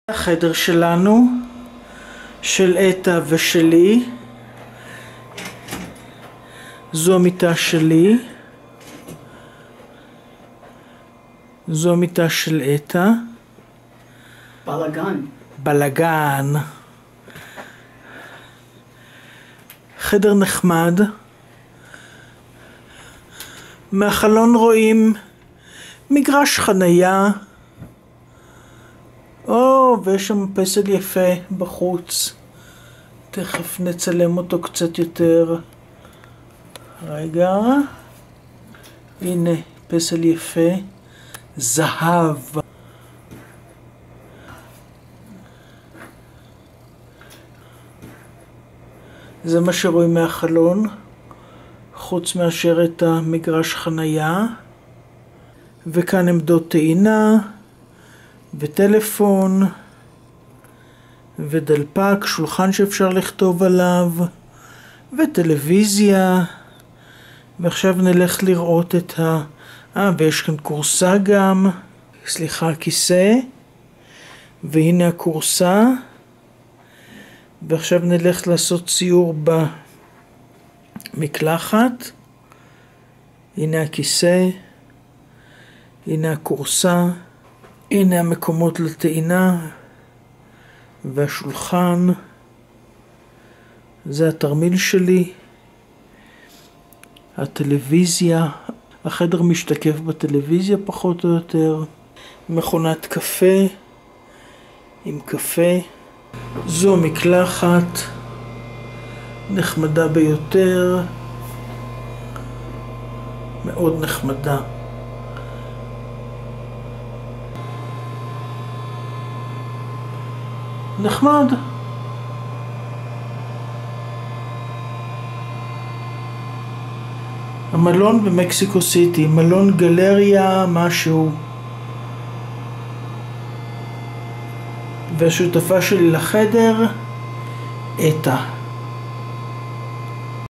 החדר שלנו, של אטה ושלי. זו המיטה שלי, זו המיטה של אטה. בלגן. חדר נחמד. מהחלון רואים מגרש חנייה. ויש שם פסל יפה בחוץ. תכף נצלם אותו קצת יותר. רגע. הנה פסל יפה. זהב. זה מה שרואים מהחלון, חוץ מאשר את המגרש חנייה. וכאן עמדות טעינה, וטלפון, ודלפק, שולחן שאפשר לכתוב עליו, וטלוויזיה. ועכשיו נלך לראות את ויש כאן קורסה גם, כיסא, והנה הקורסה. ועכשיו נלך לעשות ציור במקלחת. הנה הכיסא, הנה הקורסה, הנה המקומות לטעינה והשולחן. זה התרמיל שלי, הטלוויזיה, החדר משתקף בטלוויזיה פחות או יותר, מכונת קפה עם קפה. זו מקלחת נחמדה ביותר, מאוד נחמדה. נחמד. המלון במקסיקו סיטי, מלון גלריה משהו. והשותפה שלי לחדר, אטה.